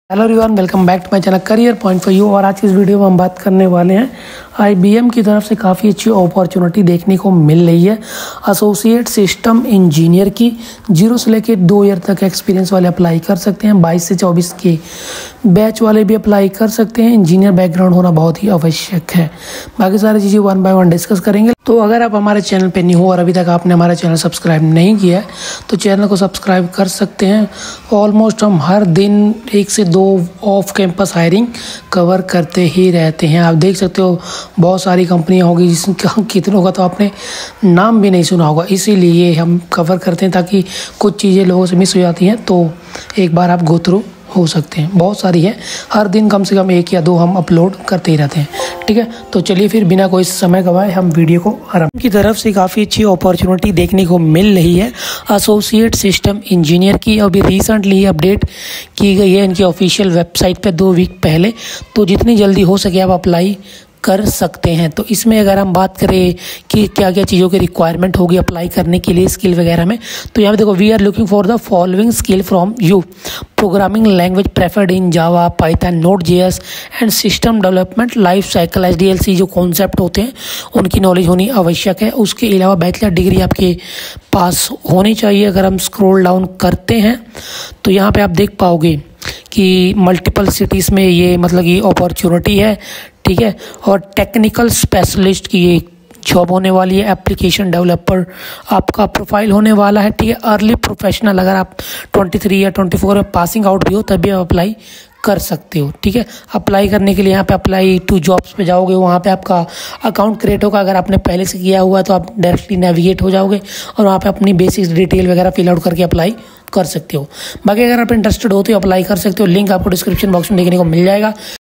Hello everyone, welcome back to my channel Career Point for you. और आज की इस वीडियो में हम बात करने वाले हैं IBM की तरफ से काफ़ी अच्छी अपॉर्चुनिटी देखने को मिल रही है। एसोसिएट सिस्टम इंजीनियर की 0 से लेकर 2 ईयर तक एक्सपीरियंस वाले अप्लाई कर सकते हैं। 22 से 24 के बैच वाले भी अप्लाई कर सकते हैं। इंजीनियर बैकग्राउंड होना बहुत ही आवश्यक है। बाकी सारी चीज़ें 1 बाय 1 डिस्कस करेंगे। तो अगर आप हमारे चैनल पे न्यू हो और अभी तक आपने हमारा चैनल सब्सक्राइब नहीं किया है तो चैनल को सब्सक्राइब कर सकते हैं। ऑलमोस्ट हम हर दिन 1 से 2 ऑफ कैंपस हायरिंग कवर करते ही रहते हैं। आप देख सकते हो बहुत सारी कंपनियां होगी जिसका कितनों का तो आपने नाम भी नहीं सुना होगा, इसीलिए हम कवर करते हैं ताकि कुछ चीज़ें लोगों से मिस हो जाती हैं तो एक बार आप गो थ्रू हो सकते हैं। बहुत सारी है, हर दिन कम से कम 1 या 2 हम अपलोड करते ही रहते हैं। ठीक है, तो चलिए फिर बिना कोई समय गवाए हम वीडियो को आरंभ की तरफ से काफ़ी अच्छी अपॉर्चुनिटी देखने को मिल रही है एसोसिएट सिस्टम इंजीनियर की। अभी रिसेंटली अपडेट की गई है इनकी ऑफिशियल वेबसाइट पे 2 वीक पहले। तो जितनी जल्दी हो सके आप अप्लाई कर सकते हैं। तो इसमें अगर हम बात करें कि क्या क्या चीज़ों की रिक्वायरमेंट होगी अप्लाई करने के लिए स्किल वगैरह में, तो यहाँ पे देखो we are looking for the following skill from you. Programming language preferred in Java, Python, Node.js and system development life cycle SDLC जो कॉन्सेप्ट होते हैं उनकी नॉलेज होनी आवश्यक है। उसके अलावा बैचलर डिग्री आपके पास होनी चाहिए। अगर हम स्क्रॉल डाउन करते हैं तो यहाँ पे आप देख पाओगे कि मल्टीपल सिटीज़ में ये मतलब ये अपॉर्चुनिटी है। ठीक है, और टेक्निकल स्पेशलिस्ट की ये जॉब होने वाली है। एप्लीकेशन डेवलपर आपका प्रोफाइल होने वाला है। ठीक है, अर्ली प्रोफेशनल अगर आप 23 या 24 में पासिंग आउट भी हो तभी आप अप्लाई कर सकते हो। ठीक है, अप्लाई करने के लिए यहाँ पे अप्लाई टू जॉब्स पे जाओगे, वहाँ पे आपका अकाउंट क्रिएट होगा। अगर आपने पहले से किया हुआ तो आप डायरेक्टली नेविगेट हो जाओगे और वहाँ पे अपनी बेसिक डिटेल वगैरह फिल आउट करके अप्लाई कर सकते हो। बाकी अगर आप इंटरेस्टेड हो तो अप्लाई कर सकते हो। लिंक आपको डिस्क्रिप्शन बॉक्स में देखने को मिल जाएगा।